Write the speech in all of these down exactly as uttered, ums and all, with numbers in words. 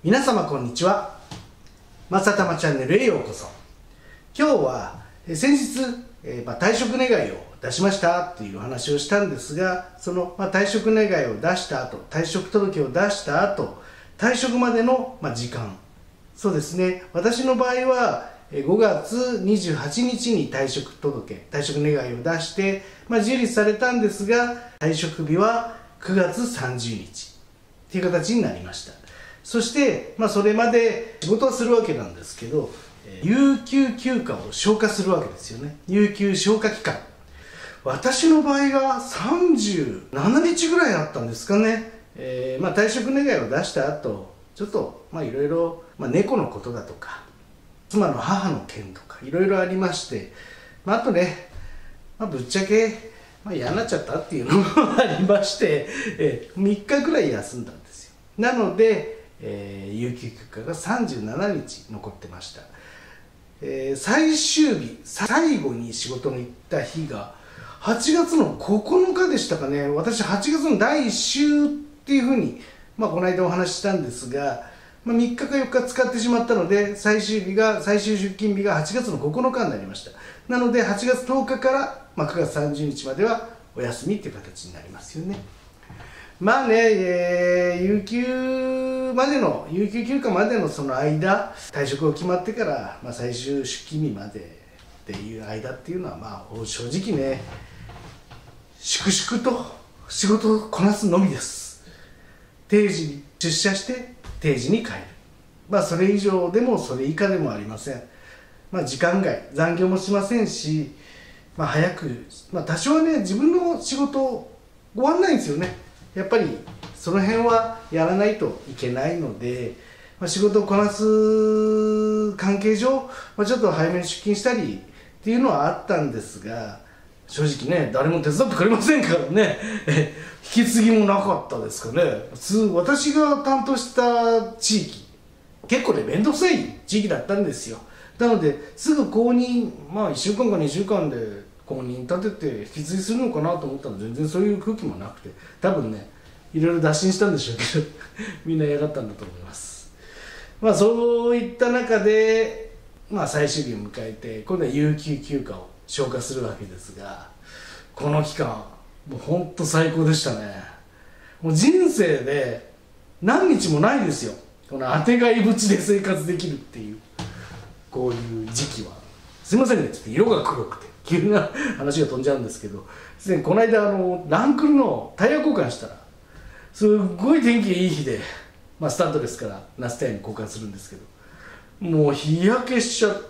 皆様こんにちは。まさたまチャンネルへようこそ。今日はえ先日、えーまあ、退職願いを出しましたっていう話をしたんですが、その、まあ、退職願いを出した後、退職届を出した後、退職までの、まあ、時間、そうですね、私の場合はごがつにじゅうはちにちに退職届、退職願いを出して、まあ、受理されたんですが、退職日はくがつさんじゅうにちという形になりました。そして、まあ、それまで仕事はするわけなんですけど、有給休暇を消化するわけですよね。有給消化期間。私の場合がさんじゅうしちにちぐらいあったんですかね。えーまあ、退職願いを出した後、ちょっとまあいろいろ、まあ、猫のことだとか、妻の母の件とかいろいろありまして、まあ、あとね、まあ、ぶっちゃけ、まあ、嫌になっちゃったっていうのもありまして、えー、みっかぐらい休んだんですよ。なので、えー、有給休暇がさんじゅうしちにち残ってました。えー、最終日、最後に仕事に行った日がはちがつのここのかでしたかね。私はちがつのだいいっ週っていうふうに、まあ、この間お話ししたんですが、まあ、みっかかよっか使ってしまったので、最終日が最終出勤日がはちがつのここのかになりました。なのではちがつとおかから、まあ、くがつさんじゅうにちまではお休みっていう形になりますよね。まあね、えー、有給までの有給休暇までのその間、退職が決まってから、まあ、最終出勤日までっていう間っていうのは、まあ正直ね、粛々と仕事をこなすのみです。定時に出社して定時に帰る。まあそれ以上でもそれ以下でもありません。まあ時間外、残業もしませんし、まあ早く、まあ多少はね、自分の仕事終わんないんですよね。やっぱりその辺はやらないといけないので、まあ、仕事をこなす関係上、まあ、ちょっと早めに出勤したりっていうのはあったんですが、正直ね、誰も手伝ってくれませんからね、引き継ぎもなかったですかね。普通私が担当した地域、結構ね面倒くさい地域だったんですよ。なのですぐ後任、まあいっしゅうかんかにしゅうかんで後任立てて引き継ぎするのかなと思ったら、全然そういう空気もなくて、多分ねいろいろ打診したんでしょうけどみんな嫌がったんだと思います。まあそういった中で、まあ、最終日を迎えて今度は有給休暇を消化するわけですが、この期間もう本当最高でしたね。もう人生で何日もないですよ、このあてがいぶちで生活できるっていう、こういう時期は。すいませんね、ちょっと色が黒くて急な話が飛んじゃうんですけど、すでにこの間あのランクルのタイヤ交換したら、すっごい天気いい日で、まあ、スタンドですからナスタイヤに交換するんですけど、もう日焼けしちゃって、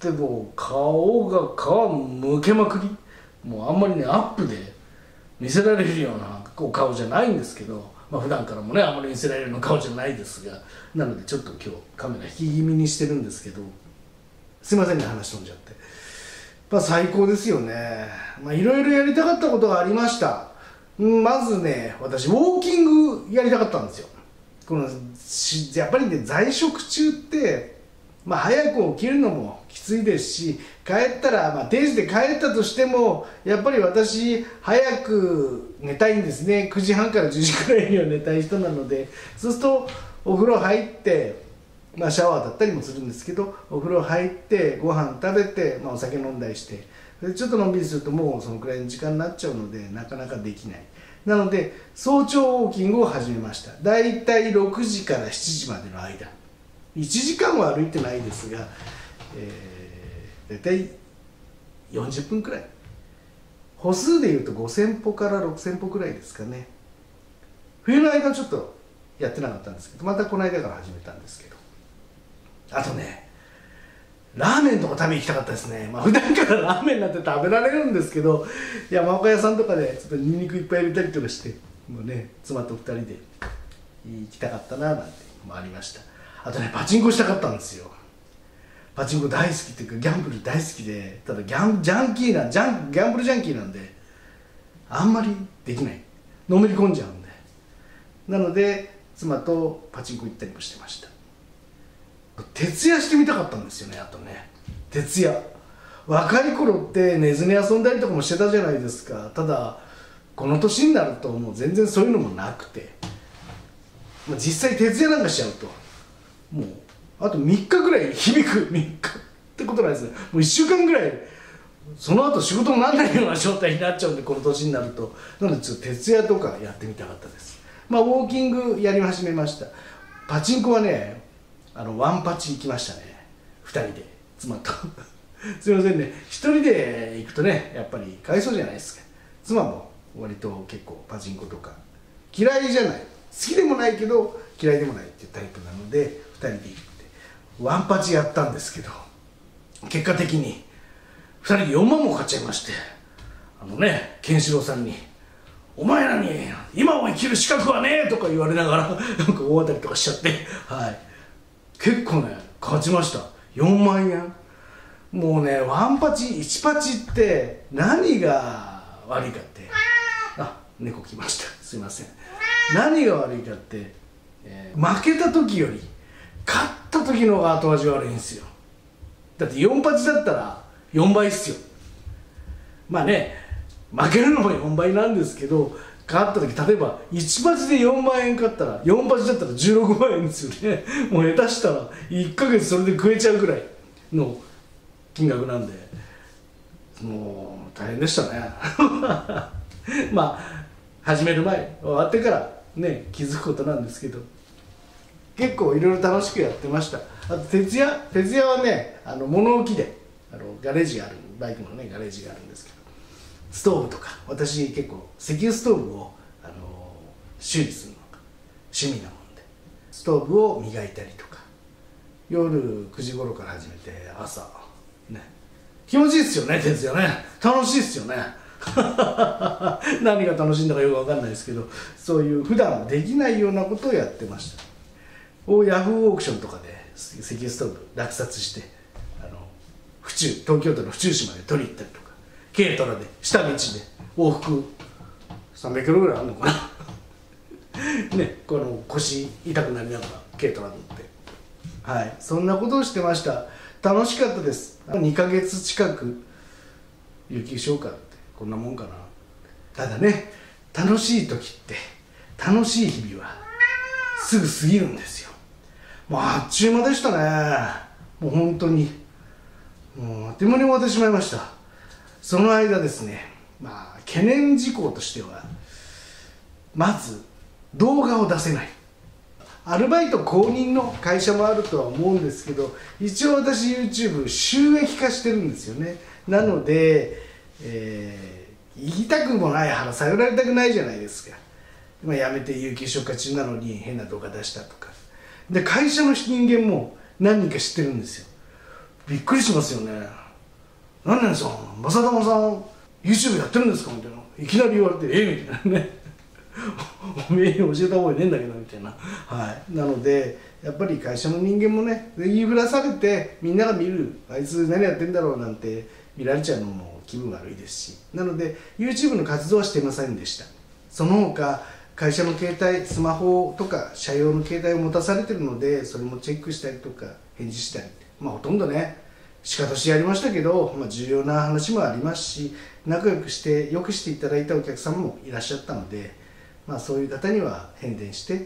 もう顔が皮むけまくり、もうあんまりねアップで見せられるようなお顔じゃないんですけど、まあ普段からもねあんまり見せられるような顔じゃないですが、なのでちょっと今日カメラ引き気味にしてるんですけど、すいませんね話飛んじゃって。まあ最高ですよね。まあいろいろやりたかったことがありました。まずね、私ウォーキングやりたかったんですよ。このやっぱりね、在職中って、まあ、早く起きるのもきついですし、帰ったら、まあ、定時で帰ったとしてもやっぱり私早く寝たいんですね。くじはんからじゅうじくらいには寝たい人なので、そうするとお風呂入って、まあ、シャワーだったりもするんですけど、お風呂入ってご飯食べて、まあ、お酒飲んだりして、でちょっとのんびりするともうそのくらいの時間になっちゃうので、なかなかできない。なので早朝ウォーキングを始めました。だいたいろくじからしちじまでの間、いちじかんは歩いてないですが、えー、だいたいよんじゅっぷんくらい、歩数でいうとごせんぽからろくせんぽくらいですかね。冬の間ちょっとやってなかったんですけど、またこの間から始めたんですけど、あとね、ラーメンとか食べに行きたかったですね。まあ普段からラーメンなんて食べられるんですけど、山岡屋さんとかでちょっとニンニクいっぱい入れたりとかして、もうね妻とふたりで行きたかったななんてもありました。あとね、パチンコしたかったんですよ。パチンコ大好きっていうかギャンブル大好きで、ただギャンジャンキーなジャンギャンブルジャンキーなんであんまりできない、のめり込んじゃうんで、なので妻とパチンコ行ったりもしてました。徹夜してみたかったんですよね。あとね、徹夜、若い頃って寝ずに遊んだりとかもしてたじゃないですか。ただこの年になるともう全然そういうのもなくて、実際徹夜なんかしちゃうともうあとみっかぐらい響くみっかってことなんですね。もういっしゅうかんぐらいその後仕事にならないような状態になっちゃうんで、この年になると。なのでちょっと徹夜とかやってみたかったです。まあウォーキングやり始めました。パチンコはね、あのワンパチ行きましたね、ふたりで妻とすいませんね、ひとりで行くとねやっぱりかわいそうじゃないですか。妻も割と結構パチンコとか嫌いじゃない、好きでもないけど嫌いでもないっていうタイプなのでふたりで行ってワンパチやったんですけど、結果的にふたりでよんまんも買っちゃいまして、あのねケンシロウさんに「お前らに今を生きる資格はねえ!」とか言われながらなんか大当たりとかしちゃって、はい、結構ね勝ちました。よんまんえん。もうねワンパチいちパチって何が悪いかって、あ、猫来ました、すいません。何が悪いかって、えー、負けた時より勝った時の方が後味悪いんですよ。だってよんパチだったらよんばいっすよ。まあね負けるのもよんばいなんですけど、勝った時例えばいちパチでよんまんえん勝ったらよんパチだったらじゅうろくまんえんですよね。もう下手したらいっかげつそれで食えちゃうぐらいの金額なんで、もう大変でしたねまあ始める前終わってからね気づくことなんですけど、結構いろいろ楽しくやってました。あと徹夜徹夜はね、あの物置であのガレージがある、バイクのねガレージがあるんですけど、ストーブとか、私結構石油ストーブをあの修理するのが趣味なもんで、ストーブを磨いたりとか、夜くじ頃から始めて朝ね、気持ちいいですよね徹夜ね、楽しいですよね何が楽しいんだかよく分かんないですけど、そういう普段できないようなことをやってました。ヤフーオークションとかで石油ストーブ落札して、あの府中東京都の府中市まで取り行ったりとか、軽トラで下道で往復さんびゃくキロぐらいあるのかなね、この腰痛くなりながら軽トラ乗って、はい、そんなことをしてました。楽しかったです。にかげつ近く有給消化ってこんなもんかな。ただね、楽しい時って楽しい日々はすぐ過ぎるんですよ。もうあっちゅう間でしたね。もう本当にもうあっという間に終わってしまいました。その間ですね、まあ懸念事項としては、まず動画を出せない。アルバイト公認の会社もあるとは思うんですけど、一応私 YouTube 収益化してるんですよね。なので、えー、言いたくもない腹探られたくないじゃないですか。今辞めて有給消化中なのに変な動画出したとかで、会社の人間も何人か知ってるんですよ。びっくりしますよね。何々さん、正玉さん YouTube やってるんですかみたいな、いきなり言われてえみたいなねおめえに教えた覚えねえんだけどみたいな、はい、なのでやっぱり会社の人間もね、言いふらされてみんなが見る、あいつ何やってんだろうなんて見られちゃうのも気分悪いですし、なので YouTube の活動はしていませんでした。その他会社の携帯、スマホとか社用の携帯を持たされてるので、それもチェックしたりとか返事したり、まあほとんどね仕方しやりましたけど、まあ、重要な話もありますし、仲良くしてよくしていただいたお客様もいらっしゃったので、まあ、そういう方には返電して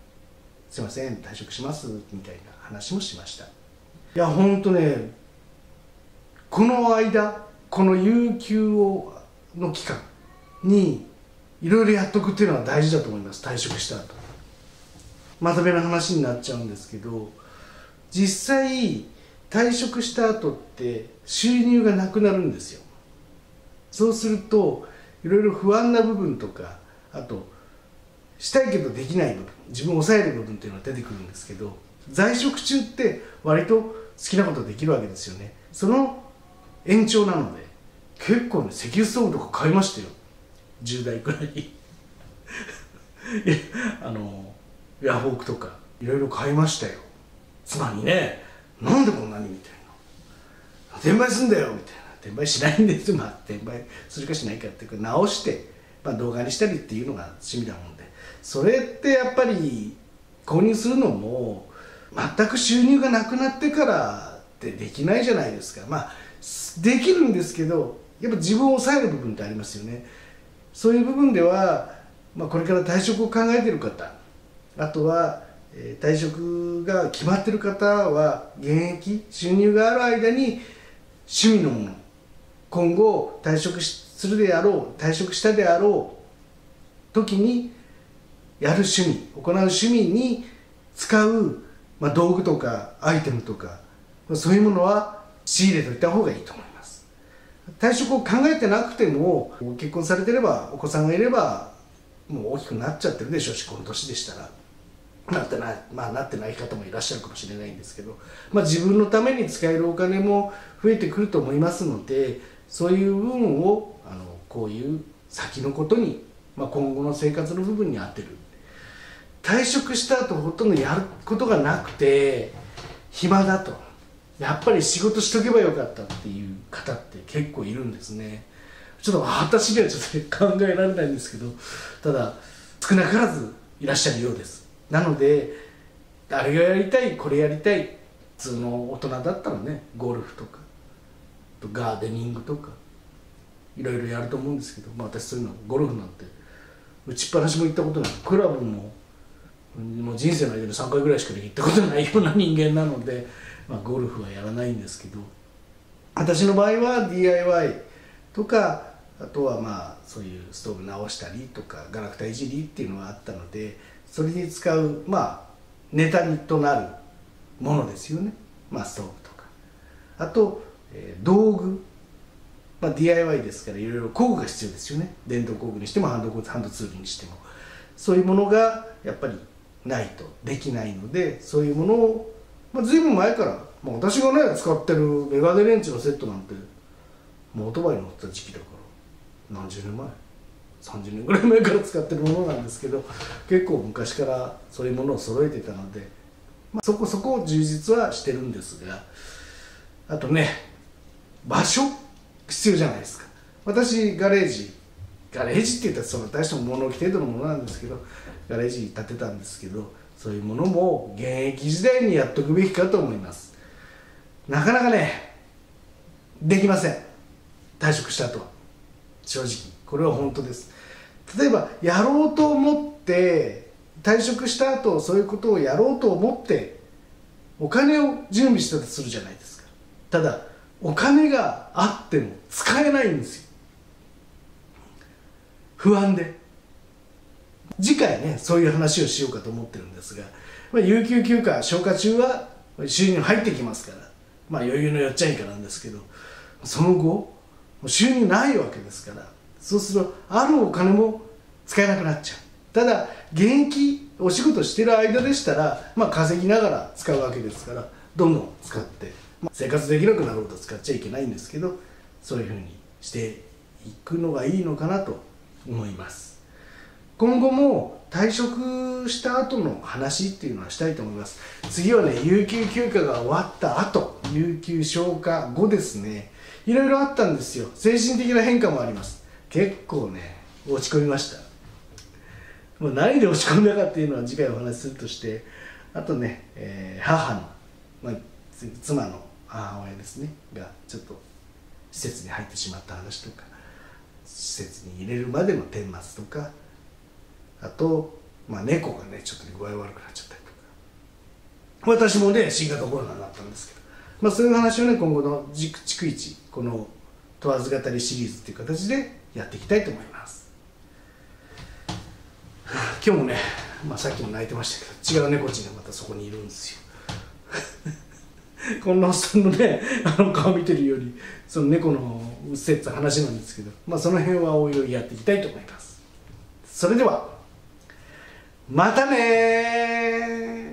「すいません退職します」みたいな話もしました。いや本当ね、この間この有給をの期間にいろいろやっとくっていうのは大事だと思います。退職した後まとめの話になっちゃうんですけど、実際退職した後って収入がなくなるんですよ。そうするといろいろ不安な部分とか、あとしたいけどできない部分、自分を抑える部分っていうのが出てくるんですけど、在職中って割と好きなことできるわけですよね。その延長なので結構ね石油ストーブとか買いましたよ、じゅうだいくらいいやあのヤフオクとかいろいろ買いましたよ。妻にね、なんでこんなにみたいな、転売すんだよみたいな、転売しないんですよ。まあ転売するかしないかっていうか直して、まあ、動画にしたりっていうのが趣味なもんで、それってやっぱり購入するのも全く収入がなくなってからってできないじゃないですか。まあできるんですけど、やっぱ自分を抑える部分ってありますよね。そういう部分では、まあ、これから退職を考えている方、あとは、 えー、退職が決まってる方は現役収入がある間に趣味のもの、今後退職するであろう、退職したであろう時にやる趣味、行う趣味に使う、まあ、道具とかアイテムとかそういうものは仕入れといた方がいいと思います。退職を考えてなくても、結婚されてればお子さんがいればもう大きくなっちゃってるでしょうし、この年でしたらなってない、まあ、なってない方もいらっしゃるかもしれないんですけど、まあ、自分のために使えるお金も増えてくると思いますので、そういう部分をあのこういう先のことに、まあ、今後の生活の部分に当てる。退職した後ほとんどやることがなくて暇だと、やっぱり仕事しとけばよかったっていう方って結構いるんですね。ちょっと私にはちょっと考えられないんですけど、ただ少なからずいらっしゃるようです。なのであれがやりたい、これやりたい、普通の大人だったらね、ゴルフとかガーデニングとかいろいろやると思うんですけど、まあ、私そういうのゴルフなんて打ちっぱなしも行ったことない、クラブももう人生の間でさんかいぐらいしか行ったことないような人間なので、まあ、ゴルフはやらないんですけど、私の場合は ディーアイワイ とか、あとはまあそういうストーブ直したりとかガラクタいじりっていうのがあったので、それに使うまあネタにとなるものですよね。まあストーブとか、あと、えー、道具、まあ、ディーアイワイ ですからいろいろ工具が必要ですよね。電動工具にしてもハンドハンドツールにしても、そういうものがやっぱりないとできないので、そういうものを、まあ、随分前から、まあ、私がね使ってるメガネレンチのセットなんてもうオートバイに乗ってた時期だから何十年前、さんじゅうねんぐらい前から使ってるものなんですけど、結構昔からそういうものを揃えてたので、まあ、そこそこ充実はしてるんですが、あとね場所必要じゃないですか。私ガレージガレージって言ったらその大した物置程度のものなんですけど、ガレージ建てたんですけど、そういうものも現役時代にやっとくべきかと思います。なかなかねできません、退職した後は。正直これは本当です。例えばやろうと思って退職した後そういうことをやろうと思ってお金を準備したとするじゃないですか。ただお金があっても使えないんですよ、不安で。次回ねそういう話をしようかと思ってるんですが、まあ、有給休暇消化中は収入入ってきますから、まあ余裕のよっちゃいかなんですけど、その後収入ないわけですから、そうするとあるお金も使えなくなっちゃう。ただ現役お仕事してる間でしたら、まあ、稼ぎながら使うわけですから、どんどん使って、まあ、生活できなくなろうと使っちゃいけないんですけど、そういうふうにしていくのがいいのかなと思います。今後も退職した後の話っていうのはしたいと思います。次はね有給休暇が終わった後、有給消化後ですね、いろいろあったんですよ。精神的な変化もあります。結構ね落ち込みました。もう何で落ち込んだかっていうのは次回お話しするとして、あとね、えー、母の、まあ、妻の母親ですねがちょっと施設に入ってしまった話とか、施設に入れるまでの顛末とか、あと、まあ、猫がねちょっと具合悪くなっちゃったりとか、私もね新型コロナになったんですけど、まあ、そういう話をね今後の逐一この問わず語りシリーズっていう形でやっていきたいと思います。今日もね、まあ、さっきも泣いてましたけど違う猫ちんがまたそこにいるんですよこんなおっさんのねあの顔見てるよりその猫のうっせえって話なんですけど、まあ、その辺はおいおいやっていきたいと思います。それではまたね。